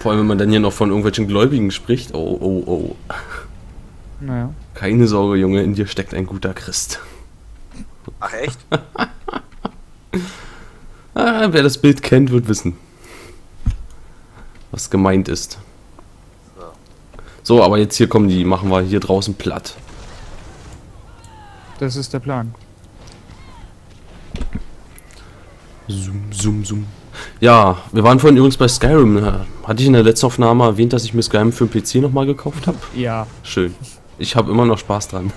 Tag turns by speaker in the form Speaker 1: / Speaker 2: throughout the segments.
Speaker 1: Vor allem, wenn man dann hier noch von irgendwelchen Gläubigen spricht. Oh, oh, oh.
Speaker 2: Naja.
Speaker 1: Keine Sorge, Junge, in dir steckt ein guter Christ.
Speaker 3: Ach echt?
Speaker 1: Wer das Bild kennt, wird wissen, was gemeint ist. So, aber jetzt hier kommen die, machen wir hier draußen platt.
Speaker 2: Das ist der Plan.
Speaker 1: Zoom, zoom, zoom. Ja, wir waren vorhin übrigens bei Skyrim. Hatte ich in der letzten Aufnahme erwähnt, dass ich mir Skyrim für den PC nochmal gekauft habe?
Speaker 2: Ja.
Speaker 1: Schön. Ich habe immer noch Spaß dran.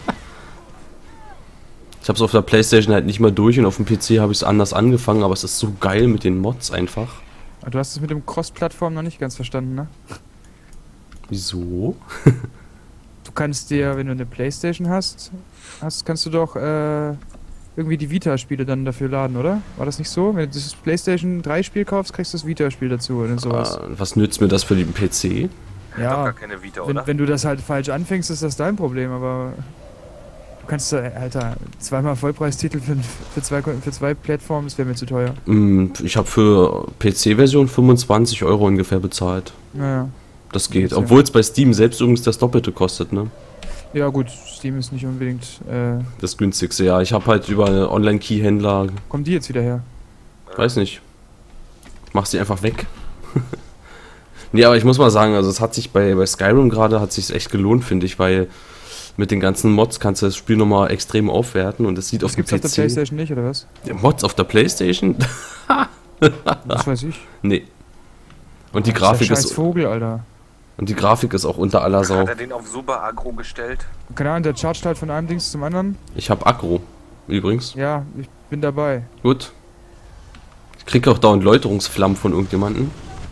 Speaker 1: Ich habe es auf der PlayStation halt nicht mehr durch und auf dem PC habe ich es anders angefangen, aber es ist so geil mit den Mods einfach.
Speaker 2: Du hast es mit dem Cross-Plattform noch nicht ganz verstanden, ne?
Speaker 1: Wieso?
Speaker 2: Du kannst dir, wenn du eine PlayStation hast, kannst du doch irgendwie die Vita-Spiele dann dafür laden, oder? War das nicht so? Wenn du das PlayStation 3 Spiel kaufst, kriegst du das Vita-Spiel dazu oder sowas.
Speaker 1: Was nützt mir das für den PC?
Speaker 3: Hat doch gar keine Vita, oder?
Speaker 2: wenn du das halt falsch anfängst, ist das dein Problem, aber du kannst, Alter, zweimal Vollpreistitel für zwei Plattformen, das wäre mir zu teuer.
Speaker 1: Ich habe für PC-Version 25 € ungefähr bezahlt.
Speaker 2: Naja.
Speaker 1: Das geht, obwohl es bei Steam selbst übrigens das Doppelte kostet, ne?
Speaker 2: Ja gut, Steam ist nicht unbedingt
Speaker 1: das günstigste, ja. Ich habe halt über einen Online-Key-Händler...
Speaker 2: Kommen die jetzt wieder her?
Speaker 1: Weiß nicht. Mach sie einfach weg. Nee, aber ich muss mal sagen, also es hat sich bei Skyrim gerade, hat sich echt gelohnt, finde ich, weil mit den ganzen Mods kannst du das Spiel nochmal extrem aufwerten und es sieht auf dem PC...
Speaker 2: Das gibt's auf der Playstation nicht, oder was?
Speaker 1: Ja, Mods auf der Playstation?
Speaker 2: Das weiß ich.
Speaker 1: Nee. Und die Grafik
Speaker 2: ist...
Speaker 1: ist...
Speaker 2: Vogel, Alter.
Speaker 1: Und die Grafik ist auch unter aller Sau.
Speaker 3: Hat er den auf super aggro gestellt?
Speaker 2: Keine Ahnung, der chargt halt von einem Dings zum anderen.
Speaker 1: Ich hab Aggro, übrigens.
Speaker 2: Ja, ich bin dabei.
Speaker 1: Gut. Ich krieg auch dauernd Läuterungsflammen von irgendjemandem.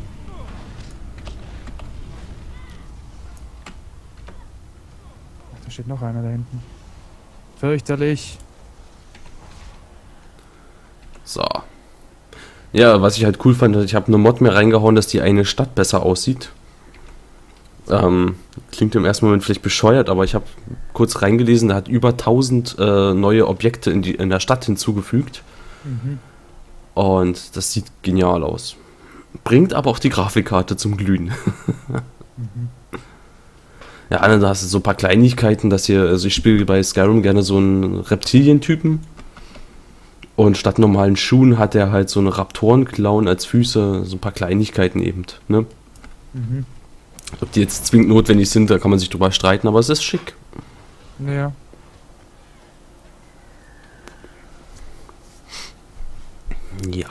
Speaker 2: Ach, da steht noch einer da hinten. Fürchterlich.
Speaker 1: So. Ja, was ich halt cool fand, ich habe eine Mod mehr reingehauen, dass die eine Stadt besser aussieht. Klingt im ersten Moment vielleicht bescheuert, aber ich habe kurz reingelesen, da hat über 1000 neue Objekte in der Stadt hinzugefügt.
Speaker 2: Mhm.
Speaker 1: Und das sieht genial aus. Bringt aber auch die Grafikkarte zum Glühen.
Speaker 2: Mhm.
Speaker 1: Ja, da hast du so ein paar Kleinigkeiten, dass hier, also ich spiele bei Skyrim gerne so einen Reptilientypen. Und statt normalen Schuhen hat er halt so eine Raptorenklauen als Füße, so ein paar Kleinigkeiten eben, ne?
Speaker 2: Mhm.
Speaker 1: Ob die jetzt zwingend notwendig sind, da kann man sich drüber streiten, aber es ist schick.
Speaker 2: Naja.
Speaker 1: Ja.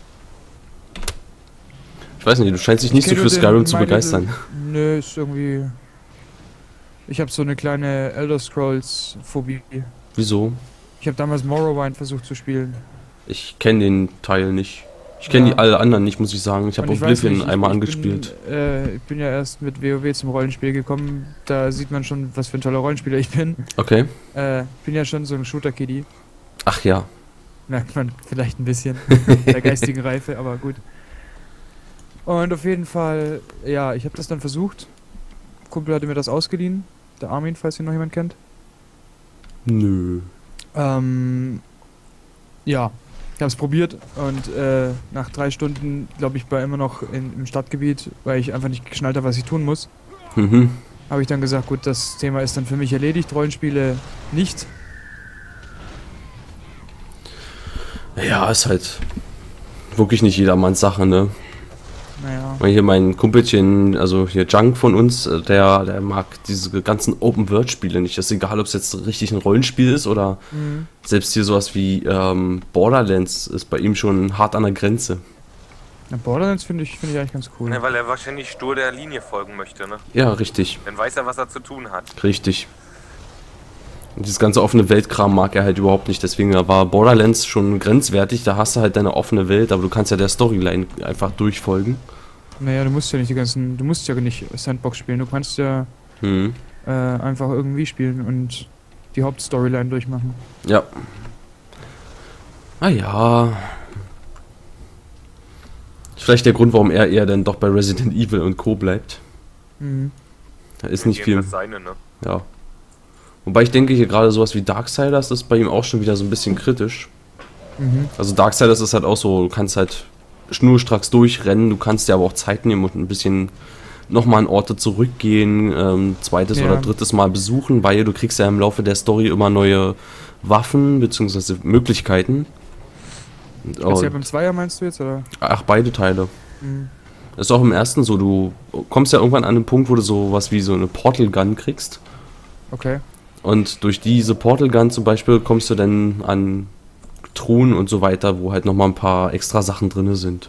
Speaker 1: Ich weiß nicht, du scheinst dich nicht so für Skyrim zu begeistern.
Speaker 2: Nö, ist irgendwie... Ich habe so eine kleine Elder Scrolls Phobie.
Speaker 1: Wieso?
Speaker 2: Ich habe damals Morrowind versucht zu spielen.
Speaker 1: Ich kenne den Teil nicht. Ich kenne die alle anderen nicht, muss ich sagen. Ich habe Oblivion einmal angespielt.
Speaker 2: Ich bin ja erst mit WoW zum Rollenspiel gekommen. Da sieht man schon, was für ein toller Rollenspieler ich bin.
Speaker 1: Okay.
Speaker 2: Bin ja schon so ein Shooter-Kiddie.
Speaker 1: Ach ja.
Speaker 2: Merkt man vielleicht ein bisschen der geistigen Reife, aber gut. Und auf jeden Fall, ja, ich habe das dann versucht. Kumpel hatte mir das ausgeliehen. Der Armin, falls ihn noch jemand kennt.
Speaker 1: Nö.
Speaker 2: Ja, ich habe es probiert und nach 3 Stunden, glaube ich, war immer noch im Stadtgebiet, weil ich einfach nicht geschnallt habe, was ich tun muss.
Speaker 1: Mhm.
Speaker 2: Habe ich dann gesagt, gut, das Thema ist dann für mich erledigt, Rollenspiele nicht.
Speaker 1: Ja, ist halt wirklich nicht jedermanns Sache, ne?
Speaker 2: Naja.
Speaker 1: Weil hier mein Kumpelchen, also hier Junk von uns, der mag diese ganzen Open-World-Spiele nicht. Das ist egal, ob es jetzt richtig ein Rollenspiel ist oder selbst hier sowas wie Borderlands ist bei ihm schon hart an der Grenze.
Speaker 2: Ja, Borderlands finde ich eigentlich ganz cool.
Speaker 3: Ja, weil er wahrscheinlich stur der Linie folgen möchte, ne?
Speaker 1: Ja, richtig.
Speaker 3: Dann weiß er, was er zu tun hat.
Speaker 1: Richtig. Und dieses ganze offene Weltkram mag er halt überhaupt nicht, deswegen war Borderlands schon grenzwertig, da hast du halt deine offene Welt, aber du kannst ja der Storyline einfach durchfolgen.
Speaker 2: Naja, du musst ja nicht Sandbox spielen, du kannst ja einfach irgendwie spielen und die Hauptstoryline durchmachen.
Speaker 1: Ja. Ah ja. Vielleicht der Grund, warum er eher dann doch bei Resident Evil und Co. bleibt.
Speaker 2: Mhm.
Speaker 1: Da ist nicht viel.
Speaker 3: Das seine, ne?
Speaker 1: Ja. Wobei ich denke, hier gerade sowas wie Darksiders ist bei ihm auch schon wieder so ein bisschen kritisch.
Speaker 2: Mhm.
Speaker 1: Also Darksiders ist halt auch so, du kannst halt schnurstracks durchrennen. Du kannst dir aber auch Zeit nehmen und ein bisschen nochmal an Orte zurückgehen, zweites
Speaker 2: Ja.
Speaker 1: oder drittes Mal besuchen, weil du kriegst ja im Laufe der Story immer neue Waffen bzw. Möglichkeiten.
Speaker 2: Speziell beim Zweier meinst du jetzt, oder?
Speaker 1: Ach, beide Teile.
Speaker 2: Mhm.
Speaker 1: Das ist auch im ersten so, du kommst ja irgendwann an einen Punkt, wo du sowas wie so eine Portal Gun kriegst.
Speaker 2: Okay.
Speaker 1: Und durch diese Portal Gun zum Beispiel kommst du dann an Truhen und so weiter, wo halt nochmal ein paar extra Sachen drin sind.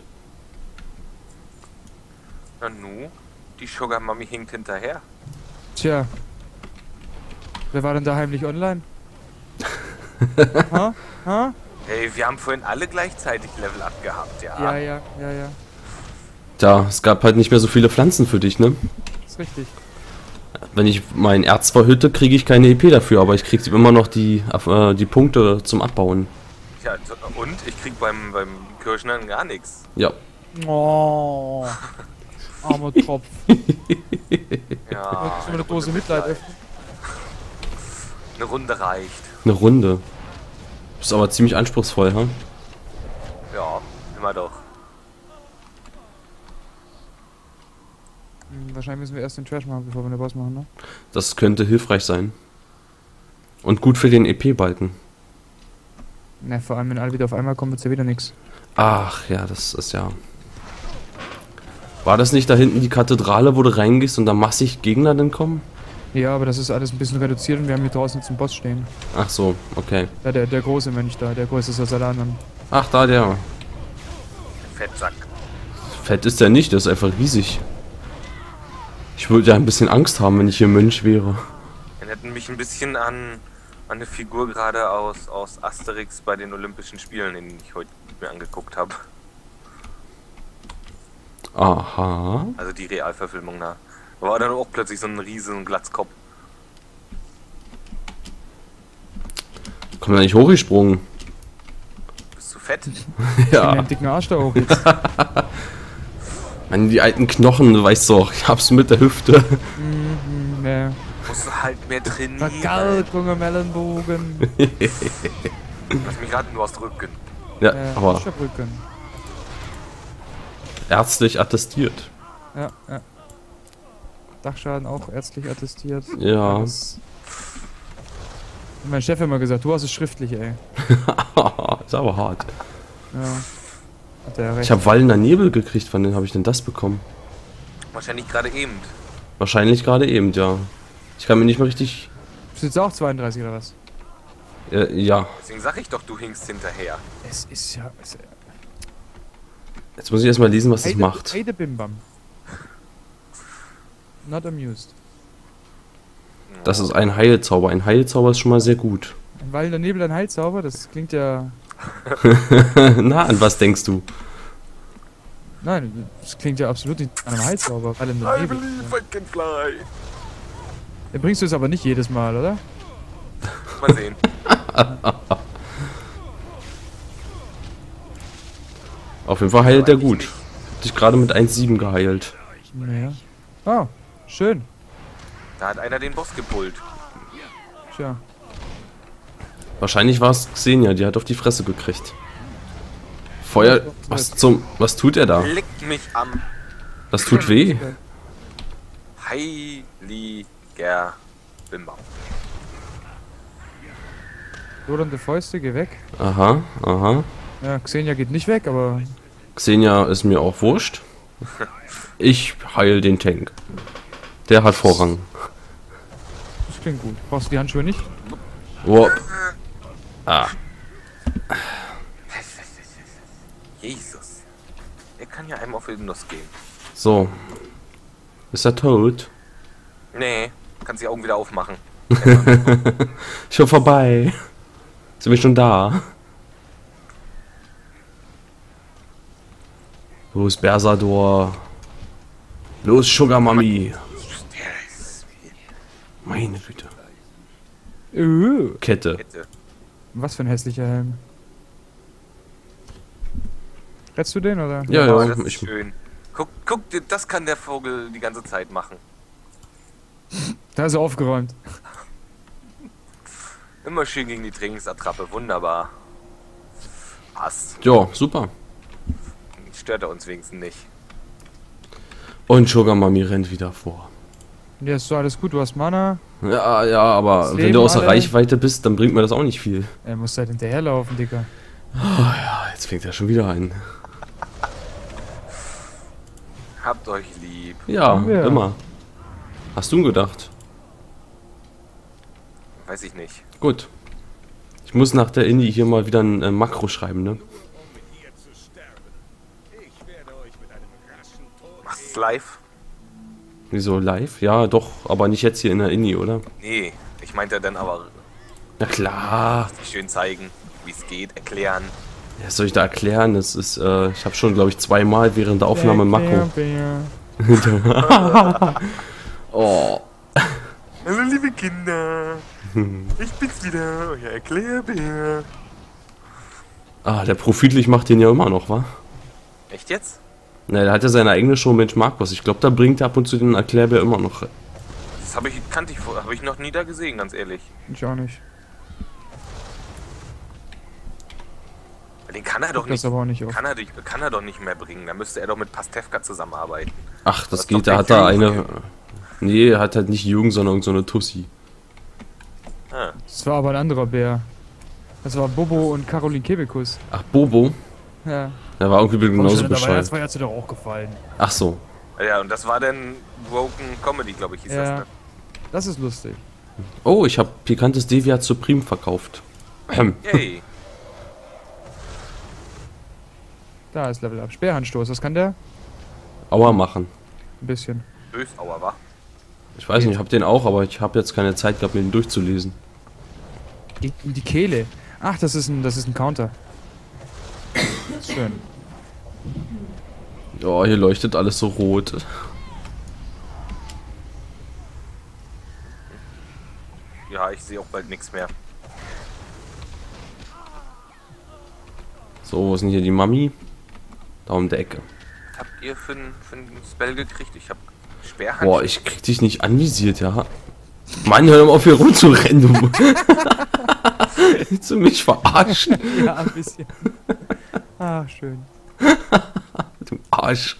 Speaker 3: Na nu, die Sugar Mami hinkt hinterher.
Speaker 2: Tja. Wer war denn da heimlich online? Ha? Ha?
Speaker 3: Hey, wir haben vorhin alle gleichzeitig Level Up gehabt, ja.
Speaker 2: Ja.
Speaker 1: Tja, es gab halt nicht mehr so viele Pflanzen für dich, ne?
Speaker 2: Ist richtig.
Speaker 1: Wenn ich mein Erz verhütte, kriege ich keine EP dafür, aber ich kriege immer noch die Punkte zum Abbauen.
Speaker 3: Ja, und ich krieg beim Kirschnern gar nichts.
Speaker 1: Ja.
Speaker 2: Oh. Armer Tropf.
Speaker 3: Ja.
Speaker 2: Schon mal eine Dose Mitleid öffnen.
Speaker 3: Eine Runde reicht.
Speaker 1: Eine Runde. Ist aber ziemlich anspruchsvoll, ha?
Speaker 3: Ja, immer doch.
Speaker 2: Wahrscheinlich müssen wir erst den Trash machen, bevor wir den Boss machen, ne?
Speaker 1: Das könnte hilfreich sein. Und gut für den EP-Balken.
Speaker 2: Ne, vor allem wenn alle wieder auf einmal kommen, wird's ja wieder nix.
Speaker 1: Ach ja, das ist ja... War das nicht da hinten die Kathedrale, wo du reingehst und da massig Gegner dann kommen?
Speaker 2: Ja, aber das ist alles ein bisschen reduziert und wir haben hier draußen jetzt einen Boss stehen.
Speaker 1: Ach so, okay.
Speaker 2: Ja, der große Mönch da, der größte als alle anderen.
Speaker 1: Ach, da der.
Speaker 3: Fettsack.
Speaker 1: Fett ist der nicht, der ist einfach riesig. Ich würde ja ein bisschen Angst haben, wenn ich hier Mönch wäre.
Speaker 3: Dann hätten mich ein bisschen an eine Figur gerade aus Asterix bei den Olympischen Spielen, den ich heute mir angeguckt habe.
Speaker 1: Aha.
Speaker 3: Also die Realverfilmung da. Da war dann auch plötzlich so ein riesen Glatzkopf.
Speaker 1: Kommt da nicht hochgesprungen?
Speaker 3: Bist du fett?
Speaker 2: Ja.
Speaker 1: Ja.
Speaker 2: Den dicken Arsch da hoch jetzt.
Speaker 1: Mann, die alten Knochen, du weißt doch, ich hab's mit der Hüfte.
Speaker 2: Ne.
Speaker 3: Musst du halt mehr trainieren.
Speaker 2: Verkalkung Mellenbogen.
Speaker 3: Lass mich raten, du hast Rücken.
Speaker 1: Ja, aber
Speaker 2: Rücken.
Speaker 1: ärztlich attestiert.
Speaker 2: Ja. Dachschaden auch ärztlich attestiert.
Speaker 1: Ja.
Speaker 2: Das hat mein Chef immer gesagt, du hast es schriftlich, ey.
Speaker 1: Ist aber hart.
Speaker 2: Ja. Hat er recht.
Speaker 1: Ich habe Wallender Nebel gekriegt, von denen habe ich denn das bekommen?
Speaker 3: Wahrscheinlich gerade eben.
Speaker 1: Wahrscheinlich gerade eben, ja. Ich kann mir nicht mehr richtig...
Speaker 2: Bist du jetzt auch 32 oder was?
Speaker 1: Ja.
Speaker 3: Deswegen sag ich doch, du hinkst hinterher.
Speaker 2: Es ist ja...
Speaker 1: Jetzt muss ich erstmal lesen, was das macht.
Speaker 2: Hey, der Bimbam. Not amused.
Speaker 1: Das ist ein Heilzauber. Ein Heilzauber ist schon mal sehr gut.
Speaker 2: Ein wallender Nebel, ein Heilzauber, das klingt ja...
Speaker 1: Na, an was denkst du?
Speaker 2: Nein, das klingt ja absolut nicht nach einem Heilzauber. Wallender Nebel.
Speaker 3: I can fly.
Speaker 2: Den bringst du es aber nicht jedes Mal, oder?
Speaker 3: Mal sehen.
Speaker 1: Auf jeden Fall heilt er gut. Hab dich gerade mit 1,7 geheilt.
Speaker 2: Naja. Oh, schön.
Speaker 3: Da hat einer den Boss gepullt.
Speaker 2: Tja.
Speaker 1: Wahrscheinlich war es Xenia, die hat auf die Fresse gekriegt. Feuer... Was tut er da?
Speaker 3: Leckt mich am
Speaker 1: Das tut weh.
Speaker 3: heiliger Bimbam.
Speaker 2: Lodernde Fäuste, geh weg.
Speaker 1: Aha, aha.
Speaker 2: Ja, Xenia geht nicht weg, aber...
Speaker 1: Xenia ist mir auch wurscht. Ich heil den Tank. Der hat Vorrang.
Speaker 2: Das klingt gut. Brauchst du die Handschuhe nicht?
Speaker 1: Wow. Ah.
Speaker 3: Jesus. Er kann ja einem auf den Nuss gehen.
Speaker 1: So. Ist er tot?
Speaker 3: Nee, kannst die Augen wieder aufmachen.
Speaker 1: Schon vorbei. Sind wir schon da? Los, Bersador. Los, Sugar Mami. Meine Güte. Kette.
Speaker 3: Bitte.
Speaker 2: Was für ein hässlicher Helm. Rettest du den, oder?
Speaker 1: Ja,
Speaker 3: Oh,
Speaker 1: ja.
Speaker 3: das ist
Speaker 1: Ich,
Speaker 3: schön. Guck, das kann der Vogel die ganze Zeit machen.
Speaker 2: Da ist er aufgeräumt.
Speaker 3: Immer schön gegen die Trainingsattrappe, wunderbar. Passt.
Speaker 1: ja, super.
Speaker 3: stört er uns wenigstens nicht.
Speaker 1: Und Sugar Mami rennt wieder vor.
Speaker 2: Ja, ist so alles gut, du hast Mana.
Speaker 1: Ja, ja, aber
Speaker 2: Das
Speaker 1: wenn
Speaker 2: Leben
Speaker 1: du außer
Speaker 2: alle.
Speaker 1: Reichweite bist, dann bringt mir das auch nicht viel.
Speaker 2: Er muss halt hinterherlaufen, Digga.
Speaker 1: Ja, jetzt fängt er schon wieder an.
Speaker 3: Habt euch lieb.
Speaker 1: Ja,
Speaker 2: Ja.
Speaker 1: immer. Hast du gedacht?
Speaker 3: Weiß ich nicht.
Speaker 1: Gut. Ich muss nach der Indie hier mal wieder ein Makro schreiben, ne?
Speaker 3: Machst du's live?
Speaker 1: Wieso live? Ja, doch, aber nicht jetzt hier in der Indie, oder?
Speaker 3: Nee, ich meinte dann aber
Speaker 1: Na klar.
Speaker 3: schön zeigen, wie es geht, erklären.
Speaker 1: Ja, was soll ich da erklären? Das ist, ich habe schon, glaube ich, zweimal während der Aufnahme ein Makro. Oh.
Speaker 3: Hallo liebe Kinder, ich bin's wieder, euer Erklärbär.
Speaker 1: Ah, der Profitlich macht den ja immer noch, wa?
Speaker 3: Echt jetzt?
Speaker 1: Na, der hat ja seine eigene Show Mensch Markus. Ich glaube, da bringt er ab und zu den Erklärbär immer noch.
Speaker 3: Das kannte ich vor, habe ich noch nie da gesehen, ganz ehrlich.
Speaker 2: Ich auch nicht.
Speaker 3: Den kann er doch
Speaker 2: Das
Speaker 3: nicht,
Speaker 2: aber auch nicht auf.
Speaker 3: kann er doch nicht mehr bringen. Da müsste er doch mit Pastewka zusammenarbeiten.
Speaker 1: Ach, das
Speaker 3: ist
Speaker 1: geht,
Speaker 3: doch
Speaker 1: da
Speaker 3: der
Speaker 1: hat er
Speaker 3: Jürgen
Speaker 1: eine. Nee, er hat halt nicht Jürgen, sondern irgend so eine Tussi.
Speaker 3: Ah,
Speaker 2: Das war aber ein anderer Bär. Das war Bobo und Caroline Kebekus.
Speaker 1: Ach, Bobo?
Speaker 2: Ja.
Speaker 1: Der war irgendwie genauso
Speaker 2: Das
Speaker 1: bescheuert.
Speaker 2: war ja dir doch auch gefallen.
Speaker 1: Ach so.
Speaker 3: ja, und das war dann Broken Comedy, glaube ich, hieß das,
Speaker 2: Ja.
Speaker 3: ne?
Speaker 2: Das ist lustig.
Speaker 1: Oh, ich habe pikantes Deviat Supreme verkauft.
Speaker 3: Yay.
Speaker 2: Da ist Level Up. Speerhandstoß, was kann der?
Speaker 1: Aua machen.
Speaker 2: Ein bisschen.
Speaker 3: Bösauer, wa?
Speaker 1: Ich weiß nicht, ich habe den auch, aber ich habe jetzt keine Zeit gehabt, mir den durchzulesen.
Speaker 2: Die Kehle. Ach, das ist ein Counter. Das ist schön.
Speaker 1: Oh, hier leuchtet alles so rot.
Speaker 3: Ja, ich sehe auch bald nichts mehr.
Speaker 1: So, wo ist denn hier die Mami? Da um der Ecke.
Speaker 3: Habt ihr für ein Spell gekriegt? Ich hab Sperrhand.
Speaker 1: Boah, ich krieg dich nicht anvisiert, ja. Mann, hör doch mal auf hier rumzurennen, du. Willst du mich verarschen?
Speaker 2: Ja, ein bisschen. Ah, schön.
Speaker 1: Du Arsch.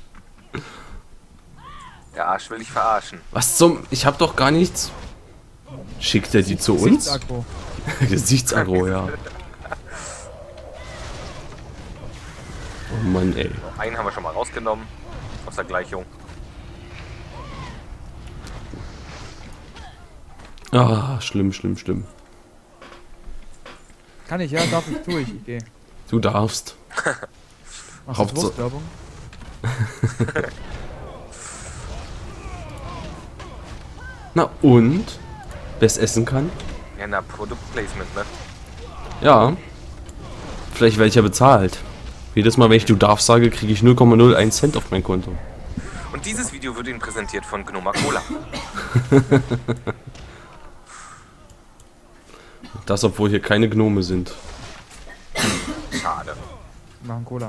Speaker 3: Der Arsch will ich verarschen.
Speaker 1: Was zum... Ich hab doch gar nichts... Schickt er die zu uns?
Speaker 2: Gesichtsaggro.
Speaker 1: Gesichtsaggro, ja. Oh Mann, ey.
Speaker 3: Einen haben wir schon mal rausgenommen. Aus der Gleichung.
Speaker 1: Ah, schlimm, schlimm, schlimm.
Speaker 2: Kann ich, ja, darf ich, tue ich. Ich gehe.
Speaker 1: Du darfst.
Speaker 2: Machst du
Speaker 1: Hauptsache-
Speaker 2: Wurstwerbung?
Speaker 1: Na und? Wer es essen kann?
Speaker 3: Ja, na, Product Placement, ne?
Speaker 1: Ja. Vielleicht werde ich ja bezahlt. Jedes Mal, wenn ich du darfst sage, kriege ich 0,01 Cent auf mein Konto.
Speaker 3: Und dieses Video wird Ihnen präsentiert von Gnoma Cola.
Speaker 1: Das, obwohl hier keine Gnome sind.
Speaker 3: Schade.
Speaker 2: Wir machen Cola.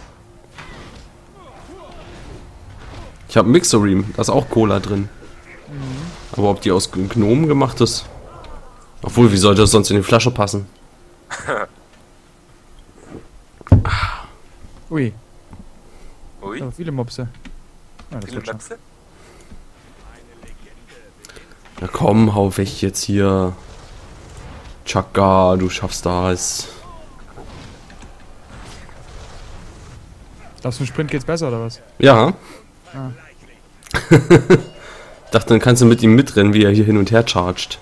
Speaker 1: Ich habe Mixerim, da ist auch Cola drin. Aber ob die aus Gnomen gemacht ist? Obwohl, wie sollte das sonst in die Flasche passen?
Speaker 2: Ui,
Speaker 3: Ui,
Speaker 2: aber viele Mopse. Ja, das
Speaker 3: viele
Speaker 2: wird schon.
Speaker 3: Möpse.
Speaker 1: Na komm, hau weg jetzt hier. Chaka, du schaffst das.
Speaker 2: Auf dem Sprint geht's besser, oder was?
Speaker 1: Ja.
Speaker 2: Ah.
Speaker 1: Dachte, dann kannst du mit ihm mitrennen, wie er hier hin und her chargt.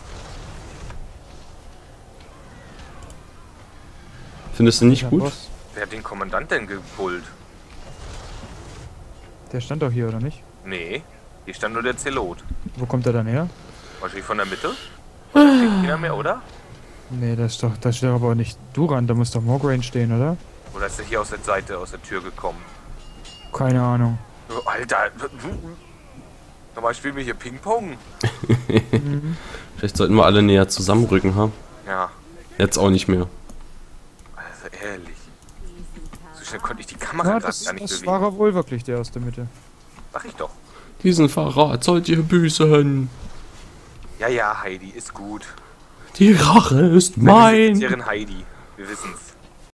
Speaker 1: Findest du nicht
Speaker 2: Ja,
Speaker 1: gut?
Speaker 2: Boss.
Speaker 3: Wer hat den Kommandant denn gepullt?
Speaker 2: Der stand doch hier, oder nicht?
Speaker 3: Nee, hier stand nur der Zelot.
Speaker 2: Wo kommt er dann her?
Speaker 3: Wahrscheinlich von der Mitte? Keiner mehr, oder?
Speaker 2: Nee, da steht doch aber nicht Duran, da muss doch Mograine stehen, oder?
Speaker 3: Oder ist er hier aus der Seite, aus der Tür gekommen?
Speaker 2: Keine Ahnung.
Speaker 3: Oh, Alter, normal spielen wir hier Ping-Pong.
Speaker 1: Vielleicht sollten wir alle näher zusammenrücken, ha?
Speaker 3: Ja,
Speaker 1: Jetzt auch nicht mehr.
Speaker 3: also ehrlich. So schnell konnte ich die Kamera
Speaker 2: Ja,
Speaker 3: gerade
Speaker 2: das,
Speaker 3: gar nicht
Speaker 2: das
Speaker 3: bewegen.
Speaker 2: war er wohl wirklich, der aus der Mitte.
Speaker 3: Sag ich doch.
Speaker 1: Diesen Verrat sollt ihr büßen.
Speaker 3: Ja, ja, Heidi, ist gut.
Speaker 1: Die Rache ist
Speaker 3: Meine
Speaker 1: mein.
Speaker 3: Sekretärin Heidi, wir wissen's.